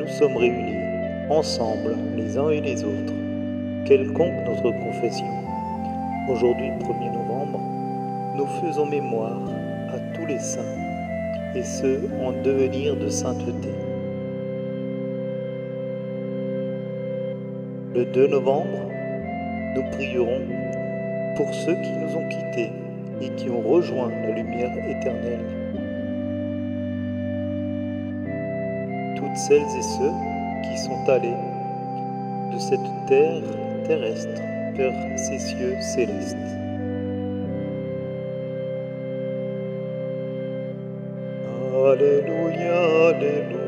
nous sommes réunis, ensemble, les uns et les autres, quelconque notre confession. Aujourd'hui, 1er novembre, nous faisons mémoire à tous les saints, et ceux en devenir de sainteté. Le 2 novembre, nous prierons pour ceux qui nous ont quittés et qui ont rejoint la lumière éternelle. Toutes celles et ceux qui sont allés de cette terre terrestre vers ces cieux célestes. Alléluia, Alléluia.